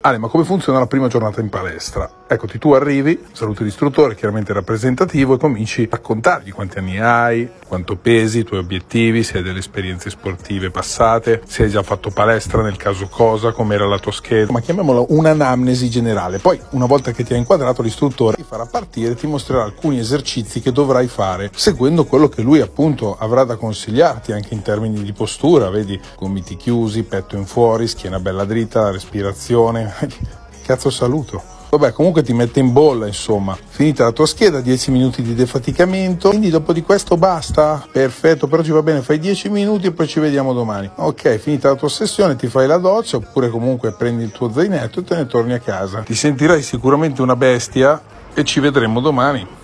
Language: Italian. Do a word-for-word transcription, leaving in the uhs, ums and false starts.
Ale, ma come funziona la prima giornata in palestra? Eccoti, tu arrivi, saluti l'istruttore, chiaramente rappresentativo, e cominci a raccontargli quanti anni hai, quanto pesi, i tuoi obiettivi, se hai delle esperienze sportive passate, se hai già fatto palestra, nel caso cosa, com'era la tua scheda, ma chiamiamola un'anamnesi generale. Poi, una volta che ti ha inquadrato, l'istruttore ti farà partire e ti mostrerà alcuni esercizi che dovrai fare, seguendo quello che lui appunto avrà da consigliarti, anche in termini di postura, vedi, gomiti chiusi, petto in fuori, schiena bella dritta, respirazione. Cazzo saluto. Vabbè, comunque ti mette in bolla, insomma. Finita la tua scheda, dieci minuti di defaticamento, quindi dopo di questo basta? Perfetto, però ci va bene, fai dieci minuti e poi ci vediamo domani. Ok, finita la tua sessione, ti fai la doccia, oppure comunque prendi il tuo zainetto e te ne torni a casa. Ti sentirai sicuramente una bestia e ci vedremo domani.